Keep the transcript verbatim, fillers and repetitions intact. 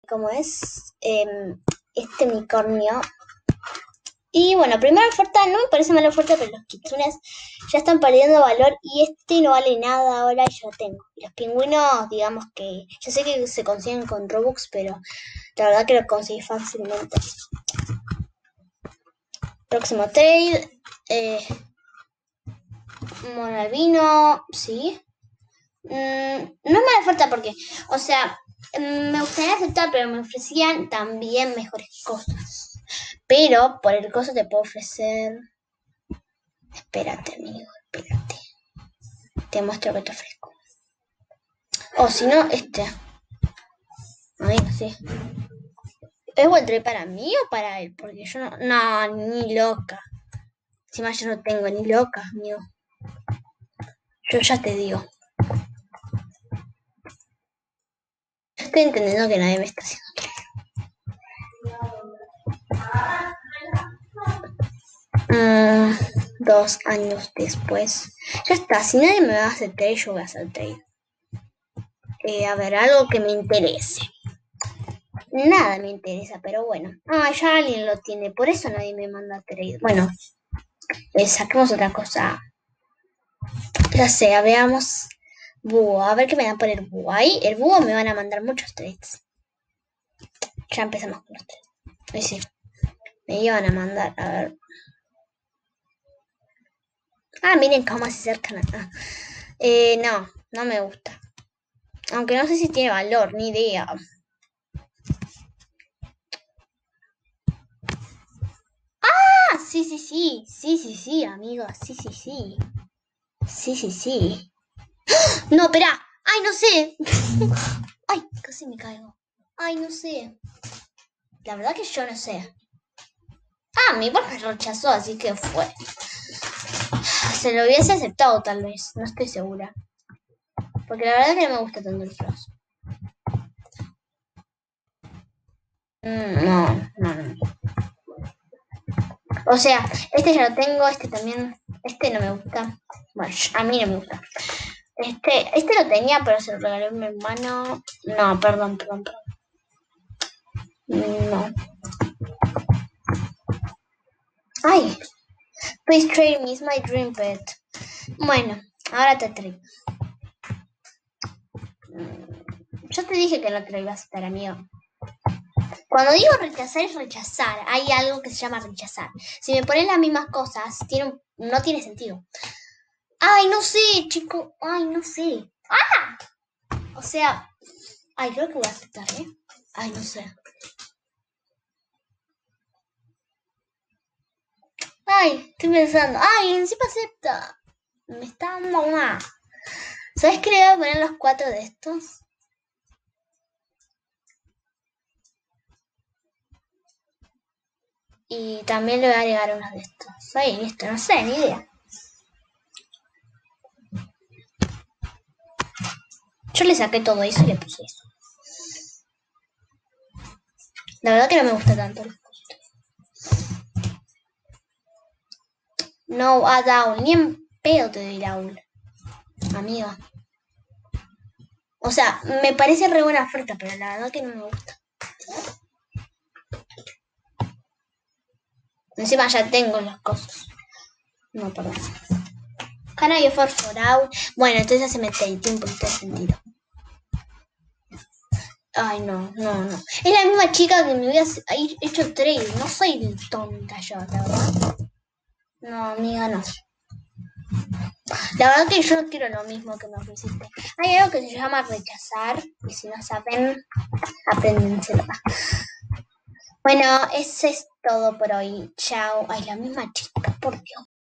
como es eh, este unicornio. Y bueno, primera oferta, no me parece mala oferta, pero los kitsunes ya están perdiendo valor y este no vale nada ahora y yo lo tengo. Y los pingüinos, digamos que, yo sé que se consiguen con Robux, pero la verdad que lo conseguí fácilmente. Próximo trade, eh, Monalvino, sí. Mm, no me hace falta porque, o sea, me gustaría aceptar, pero me ofrecían también mejores cosas. Pero por el costo te puedo ofrecer... Espérate, amigo, espérate. Te muestro que te ofrezco. O si no, este. Ay, no sé. ¿Es buen trade para mí o para él? Porque yo no... No, ni loca. Encima yo no tengo ni loca, amigo. Yo ya te digo. Yo estoy entendiendo que nadie me está haciendo trade. Mm, dos años después. Ya está, si nadie me va a hacer trade, yo voy a hacer trade. Eh, a ver, algo que me interese. Nada me interesa, pero bueno. Ah, ya alguien lo tiene, por eso nadie me manda trade. Bueno, eh, saquemos otra cosa. Ya sé, veamos. Búho, a ver qué me van a poner búho. Ahí, el búho me van a mandar muchos trades. Ya empezamos con los trades. Ahí sí. Me iban a mandar, a ver. Ah, miren cómo se acercan acá. Eh, no, no me gusta. Aunque no sé si tiene valor, ni idea. Ah, sí, sí, sí. Sí, sí, sí, amigos. Sí, sí, sí. Sí, sí, sí. No, espera. Ay, no sé. Ay, casi me caigo. Ay, no sé. La verdad que yo no sé. Ah, mi papá me rechazó, así que fue. Se lo hubiese aceptado tal vez. No estoy segura. Porque la verdad que no me gusta tanto el frost. Mm, no, no, no. O sea, este ya lo tengo, este también. Este no me gusta. Bueno, a mí no me gusta. Este, este lo tenía, pero se lo regaló a mi hermano. No, perdón, perdón, perdón. No. Ay. Please trade me, is my dream pet. Bueno, ahora te traigo. Yo te dije que no te lo ibas a aceptar, amigo. Cuando digo rechazar es rechazar. Hay algo que se llama rechazar. Si me ponen las mismas cosas, tiene, no tiene sentido. Ay, no sé, chico. Ay, no sé. ¡Ah! O sea, ay, creo que voy a aceptar, ¿eh? Ay, no sé. Ay, estoy pensando. Ay, encima acepta. Me está dando una. ¿Sabes qué le voy a poner los cuatro de estos? Y también le voy a agregar unos de estos. Ahí, listo, no sé, ni idea. Yo le saqué todo eso y le puse eso. La verdad que no me gusta tanto. No, a down. Ni en pedo te doy down. Amiga. O sea, me parece re buena oferta, pero la verdad que no me gusta. Encima ya tengo las cosas. No, perdón. Can I offer for out? Bueno, entonces se me tiene un poquito de sentido. Ay, no, no, no. Es la misma chica que me hubiera hecho trade. No soy tonta yo, la verdad. No, amiga, no. La verdad que yo no quiero lo mismo que me ofreciste. Hay algo que se llama rechazar. Y si no saben, apréndenselo. Bueno, eso es todo por hoy. Chao. Ay, la misma chica, por Dios.